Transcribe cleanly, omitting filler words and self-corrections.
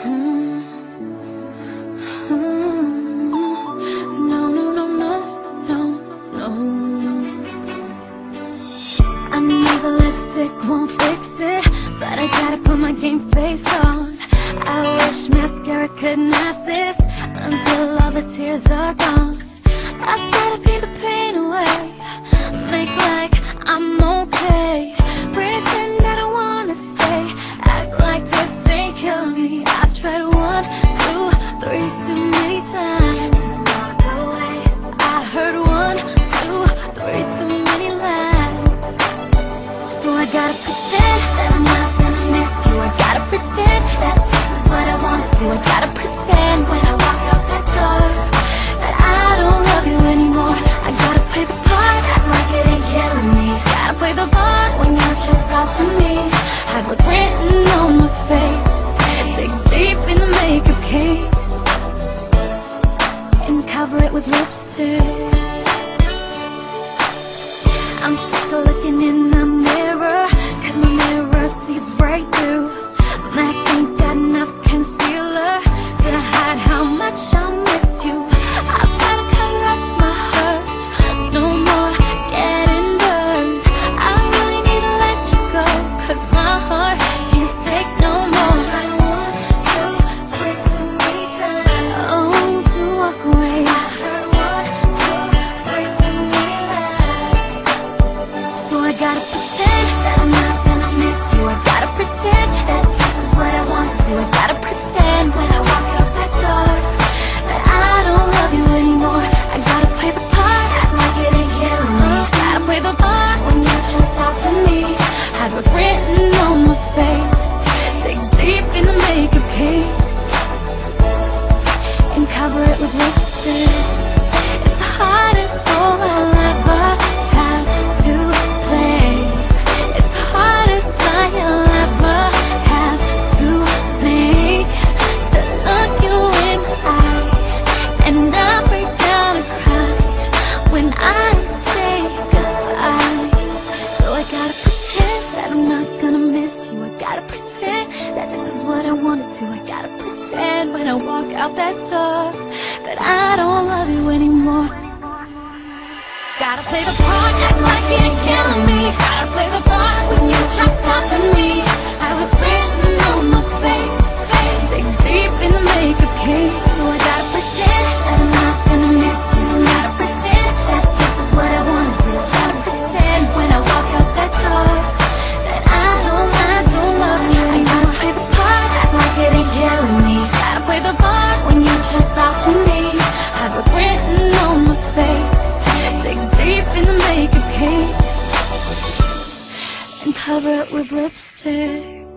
No, no, no, no, no, no. I know the lipstick won't fix it, but I gotta put my game face on. I wish mascara could mask this until all the tears are gone. I gotta beat the pain away, make like I'm okay, pretend I don't wanna stay, act like this ain't killing me. I've tried 1, 2, 3 too many times to walk away. I heard 1, 2, 3 too many lies, so I gotta pretend that I'm not gonna miss you. I gotta pretend that this is what I wanna do. I gotta pretend when I walk out that door that I don't love you anymore. I gotta play the part, act like it ain't killing me. Gotta play the part when you're just off of me. Hide what's written on my face, dig deep in the makeup case, and cover it with lipstick. I'm sick of looking in the mirror, cause my mirror sees right through. MAC ain't got enough concealer to hide how much I miss you. I've gotta cover up my hurt, no more getting burned. I really need to let you go, cause my heart can't take no more. I tried 1, 2, 3 too many times, oh, to walk away. I heard 1, 2, 3 too many lies, so I gotta pretend that I'm not gonna miss you. I gotta pretend that this is what I wanna do. I gotta pretend when I walk out that door that I don't love you anymore. I gotta play the part, act like it ain't killing me. Gotta play the part when you're just off of me. Hide what's written on my face, dig deep in the makeup case, and cover it with lipstick. It's the hardest role I'll ever have to play. It's the hardest lie I'll ever have to make, to look you in the eye and not break down and cry when I say goodbye. So I gotta pretend that I'm not gonna miss you. I gotta pretend that this is what I wanna do. I gotta pretend when I walk out that door that I don't love you anymore. Gotta play the part, act like it ain't killing me. Gotta play the part when you're just off of me. I was written on my face, dig deep in the makeup case, so I gotta pretend that I'm not gonna miss you. Gotta pretend that this is what I wanna do. Gotta pretend when I walk out that door that I don't love you anymore. I gotta play the part, act like it ain't killing me. Gotta play the part when you're just off of me. Hide what's written on my face, dig deep in the makeup case, and cover it with lipstick.